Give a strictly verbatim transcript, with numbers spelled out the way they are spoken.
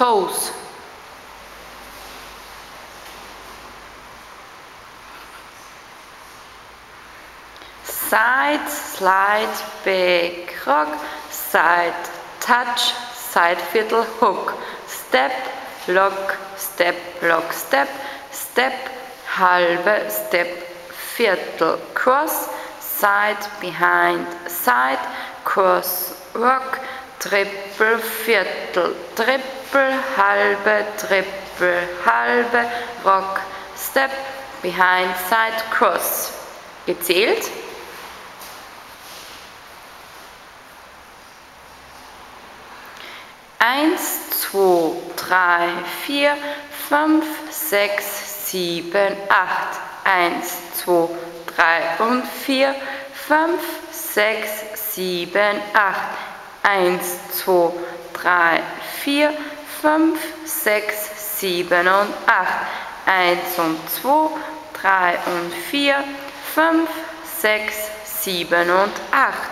toes. Side, slide, back, rock, side, touch, side fiddle, hook, step, lock, step, lock, step, step, halbe, step, viertel, cross, side, behind, side, cross, rock, triple, viertel, triple, halbe, triple, halbe, rock, step, behind, side, cross. Gezählt? Eins, zwei, drei, vier, fünf, sechs, sieben, acht. Eins, zwei, drei und vier, fünf, sechs, sieben, acht. Eins, zwei, drei, vier, fünf, sechs, sieben und acht. Eins und zwei, drei und vier, fünf, sechs, sieben und acht.